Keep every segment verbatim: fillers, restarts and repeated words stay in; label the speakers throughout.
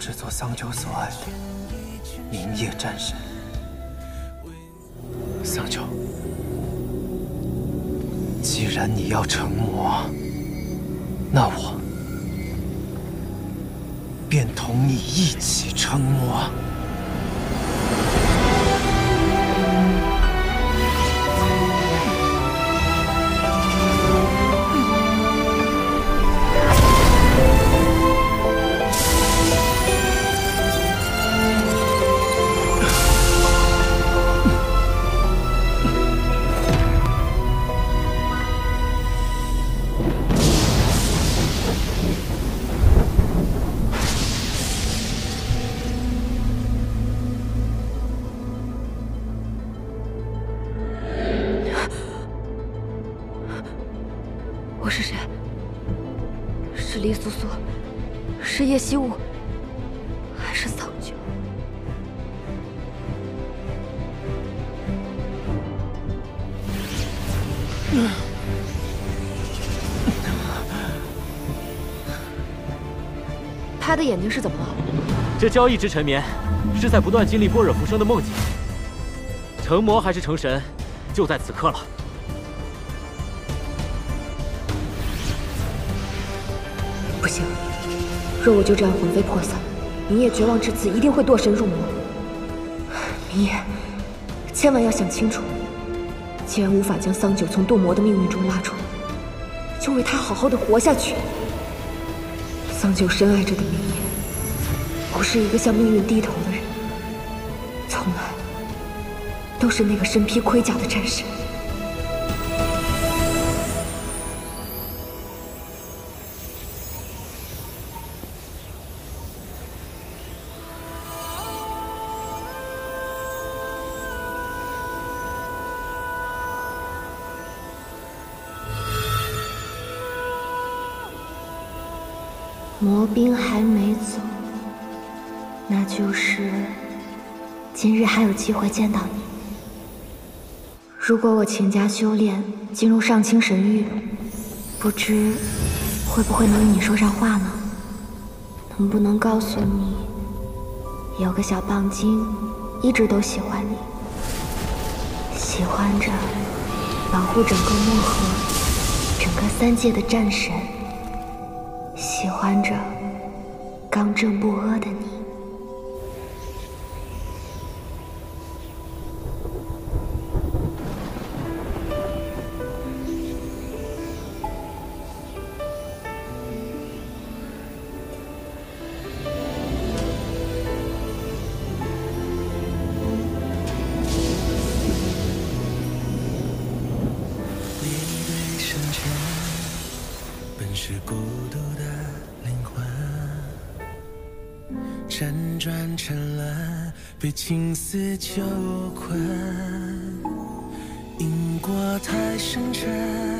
Speaker 1: 制作桑丘所爱，明夜战神。桑丘，既然你要成魔，那我便同你一起成魔。
Speaker 2: 我是谁？是黎苏苏，是叶希雾，还是桑丘？他的眼睛是怎么了？
Speaker 3: 这交易之沉眠，是在不断经历般若浮生的梦境。成魔还是成神，就在此刻了。
Speaker 2: 不行，若我就这样魂飞魄散，明夜绝望至此，一定会堕神入魔。明夜，千万要想清楚，既然无法将桑九从堕魔的命运中拉出来，就为他好好的活下去。桑九深爱着的明夜，不是一个向命运低头的人，从来都是那个身披盔甲的战士。 魔兵还没走，那就是今日还有机会见到你。如果我勤加修炼，进入上清神域，不知会不会能与你说上话呢？能不能告诉你，有个小棒精一直都喜欢你，喜欢着保护整个漠河、整个三界的战神。 喜欢着刚正不阿的你。
Speaker 4: 是孤独的灵魂，辗转沉沦，被情丝囚困。因果太深沉，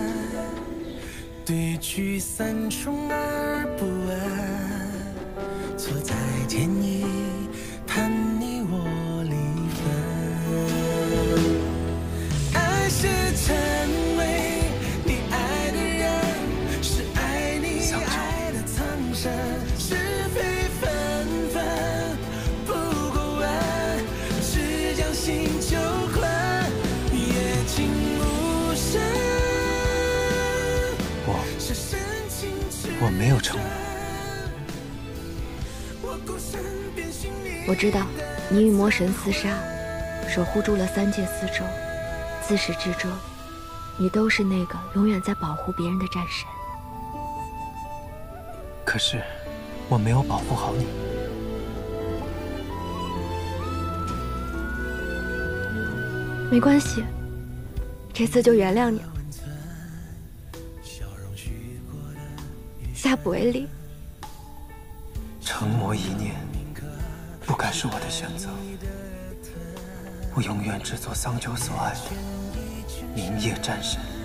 Speaker 4: 对聚散充耳不闻。错在天意，盼你我离分。爱是成为。 是非纷纷，不过问，只将心囚困，夜静无声。
Speaker 1: 我我没有成魔。
Speaker 2: 我知道，你与魔神厮杀，守护住了三界四周，自始至终，你都是那个永远在保护别人的战神。
Speaker 1: 可是，我没有保护好你。
Speaker 2: 没关系，这次就原谅你了，下不为例。
Speaker 1: 成魔一念，不该是我的选择。我永远只做桑丘所爱，明夜战神。